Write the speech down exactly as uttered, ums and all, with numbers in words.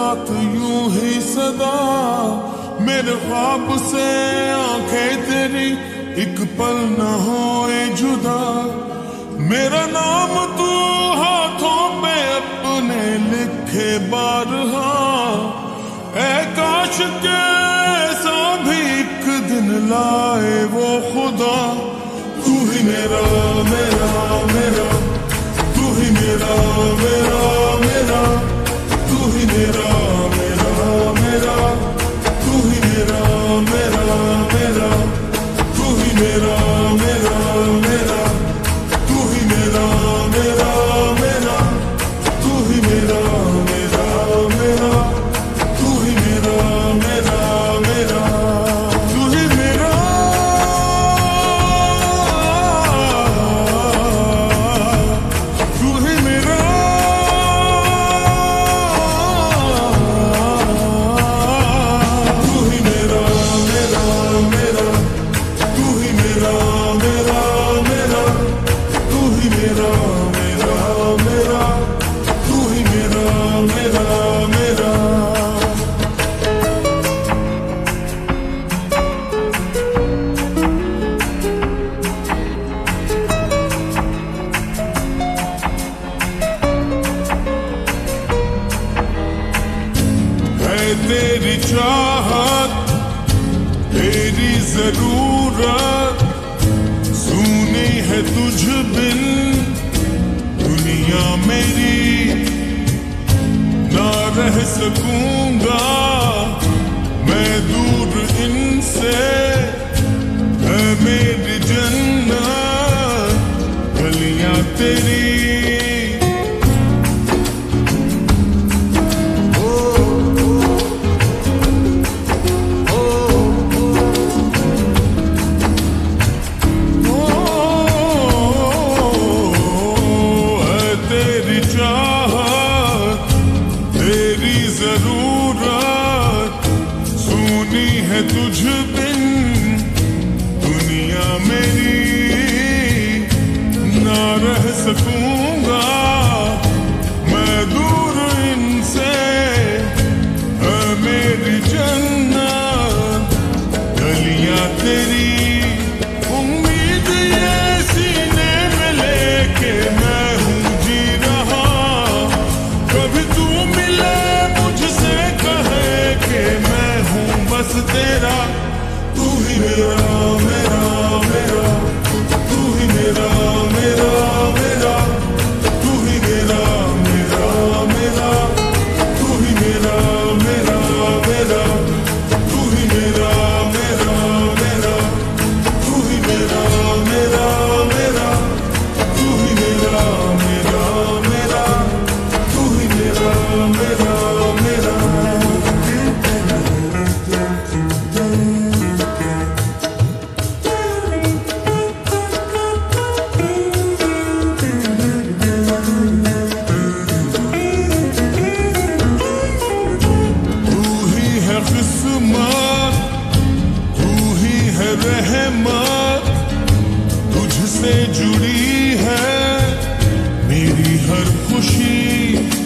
रात यूं ही सदा मेरे ख्वाब से आंखें तेरी एक पल न होए जुदा। मेरा नाम तू हाथों पे अपने लिखे बारहा, ऐ काश के ऐसा भी एक दिन लाए वो खुदा। तू ही मेरा मेरा मेरा, तू ही मेरा मेरा मेरा, तू ही मेरा मेरा मेरा, तू ही मेरा मेरा मेरा, तू ही मेरा मेरा मेरा, तू ही मेरा मेरा मेरा, तू ही मेरा मेरा मेरा, तू ही मेरा मेरा मेरा, तू ही मेरा तू ही मेरा तू ही मेरा मेरा मेरा, तू ही मेरा मेरा मेरा, तू ही मेरा मेरा मेरा, तू ही मेरा मेरा मेरा। है तेरी चाहत तेरी जरूरत, सुनी है तुझ बिन दुनिया मेरी, ना रह सकूंगा मैं दूर इनसे, है मेरी जन्नत गलियां तेरी। तुझ बिन दुनिया मेरी, ना रह सकूंगा मैं दूर इनसे, है मेरी जन्नत गलियां तेरी। उम्मीद ये सीने में लेके मैं हूँ जी रहा, कभी तू मिले मुझसे कहे कि मैं हूँ बस तेरा। तू ही मेरा मेरा मेरा, तू ही मेरा मेरा मेरा, तू ही मेरा मेरा मेरा, तू ही मेरा मेरा मेरा, तू ही मेरा मेरा मेरा, तू ही मेरा मेरा मेरा, तू ही मेरा मेरा मेरा, तू ही मेरा मेरा मेरा। रहमत तुझसे जुड़ी है मेरी हर खुशी,